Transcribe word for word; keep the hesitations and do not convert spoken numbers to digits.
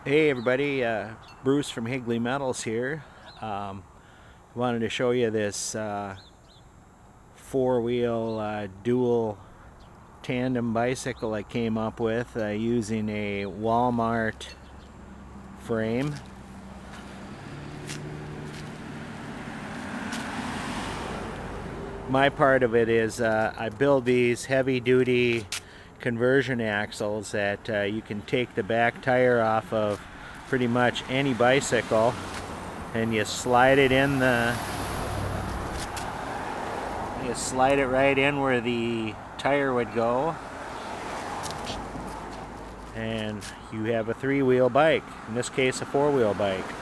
Hey everybody, uh, Bruce from Higley Metals here. Um, wanted to show you this uh, four-wheel uh, dual tandem bicycle I came up with uh, using a Walmart frame. My part of it is uh, I build these heavy-duty conversion axles that uh, you can take the back tire off of pretty much any bicycle, and you slide it in the you slide it right in where the tire would go, and you have a three-wheel bike, in this case a four-wheel bike.